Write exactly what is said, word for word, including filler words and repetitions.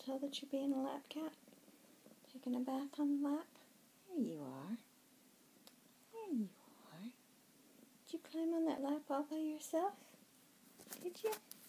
tell that you're being a lap cat? Taking a bath on the lap? There you are. There you are. Did you climb on that lap all by yourself? Did you?